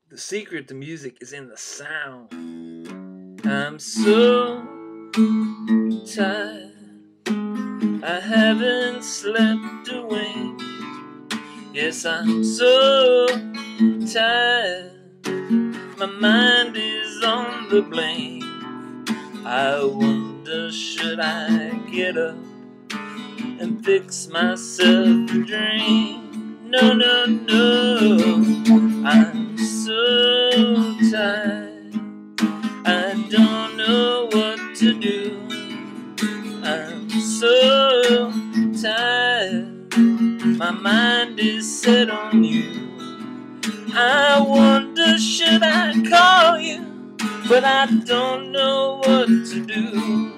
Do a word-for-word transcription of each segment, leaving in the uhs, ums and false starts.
The secret to music is in the sound. I'm so tired, I haven't slept a wink. Yes, I'm so tired, my mind is on the blink. I wonder, should I get up and fix myself a drink? No, no, no, I'm so tired, I don't know what to do. I'm so tired, my mind is set on you. I wonder, should I call you, but I don't know what to do.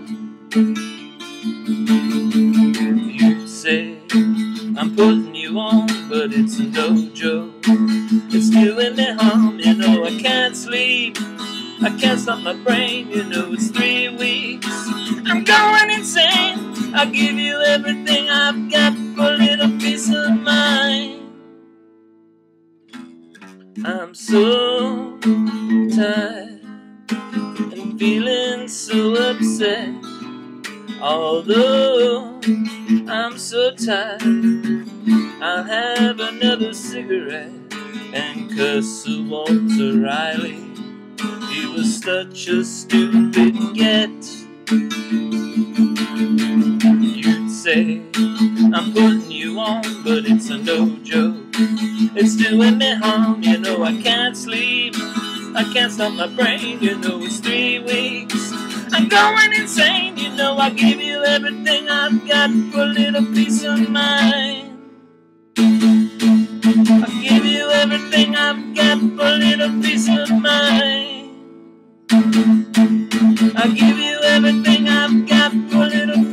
You say I'm putting you on, but it's no joke. It's doing me harm, you know I can't sleep, I can't stop my brain, you know it's three weeks. I'm going insane, I'll give you everything I've got for a little peace of mind. I'm so tired and feeling so upset. Although I'm so tired, I'll have another cigarette and cuss Walter Riley. He was such a stupid get. You'd say I'm putting you on, but it's a no joke. It's doing me harm, you know I can't sleep, I can't stop my brain, you know it's three weeks. I'm going insane, you know I give you everything I've got for a little peace of mind. I give you everything I've got for a little peace of mind. I give you everything I've got for a little